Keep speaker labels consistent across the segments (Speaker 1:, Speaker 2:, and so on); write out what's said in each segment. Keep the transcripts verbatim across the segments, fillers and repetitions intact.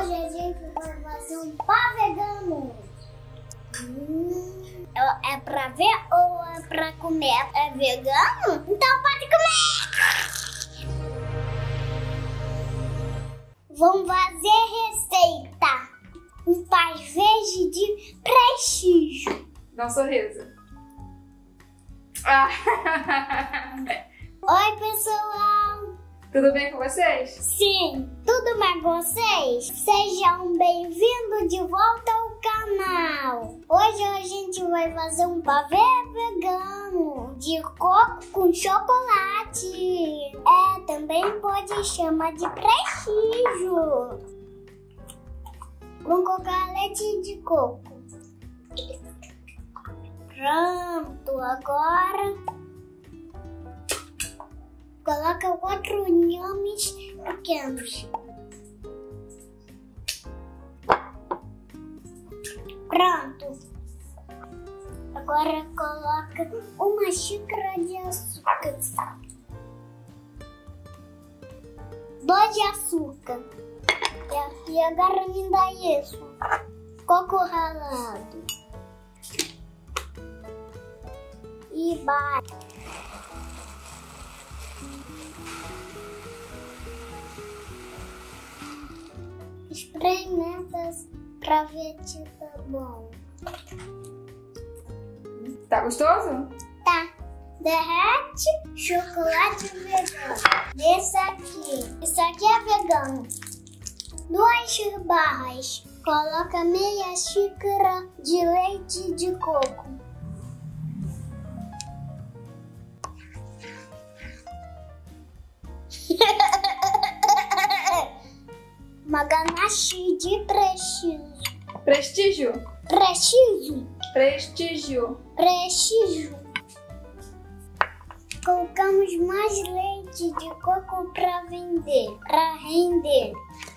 Speaker 1: Hoje a gente vai fazer um pão vegano. Hum, é, é pra ver ou é pra comer? É vegano? Então pode comer! Vamos fazer receita. Um pão verde de prestígio.
Speaker 2: Dá um sorriso. Ah.
Speaker 1: Oi, pessoal!
Speaker 2: Tudo bem com vocês?
Speaker 1: Sim, tudo bem com vocês? Sejam bem-vindos de volta ao canal. Hoje a gente vai fazer um pavê vegano de coco com chocolate. É, também pode chamar de prestígio. Vamos colocar leite de coco. Pronto, agora coloca quatro inhames pequenos. Pronto. Agora coloca uma xícara de açúcar. Dois de açúcar. E agora me dá isso. Coco ralado. E bate. Experimenta pra ver se tá bom.
Speaker 2: Tá gostoso?
Speaker 1: Tá. Derrete chocolate vegano. Esse aqui. Esse aqui é vegano. Duas barras. Coloca meia xícara de leite de coco. Uma ganache de prestígio.
Speaker 2: Prestígio?
Speaker 1: Prestígio.
Speaker 2: Prestígio.
Speaker 1: Prestígio. Colocamos mais leite de coco para vender, para render.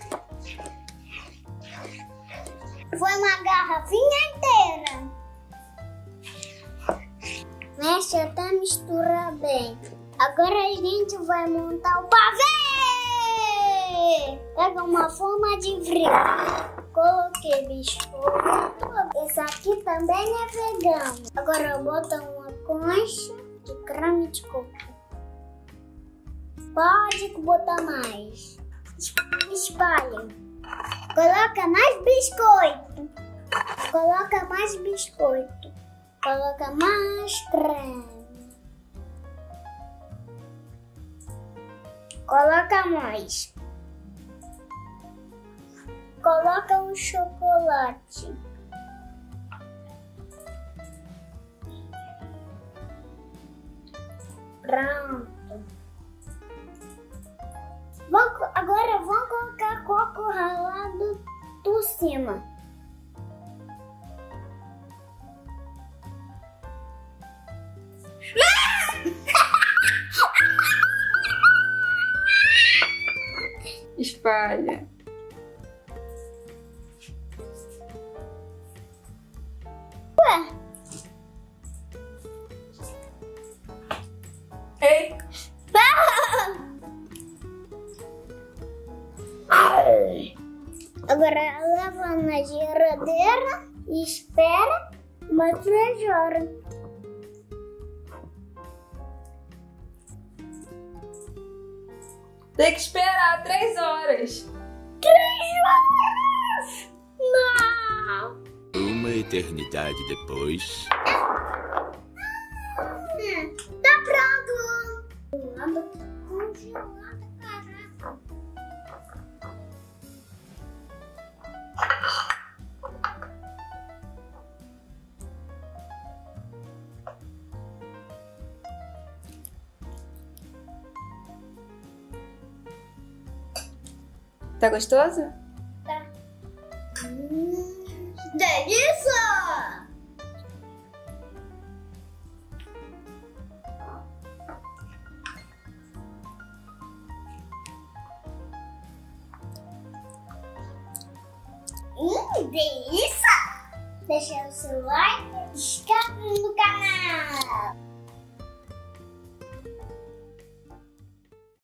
Speaker 1: Foi uma garrafinha inteira. Mexe até misturar bem. Agora a gente vai montar o pavê. Pega uma forma de frio. Coloquei biscoito. Esse aqui também é vegano. Agora bota uma concha de creme de coco. Pode botar mais. Espalha. Coloca mais biscoito. Coloca mais biscoito. Coloca mais creme. Coloca mais. Coloca um chocolate. Pronto. Vamos, agora vamos colocar coco ralado por cima.
Speaker 2: Espalha.
Speaker 1: Ué?
Speaker 2: Ei!
Speaker 1: Agora leva na geladeira e espera umas três horas.
Speaker 2: Tem que esperar três horas.
Speaker 1: Três horas? Não!
Speaker 3: Uma eternidade depois.
Speaker 1: Hum, tá pronto! Congelado, congelado, caraca.
Speaker 2: Tá gostoso?
Speaker 1: Tá. Hum, delícia! Hum, delícia! Deixa o seu like e se inscreve no canal.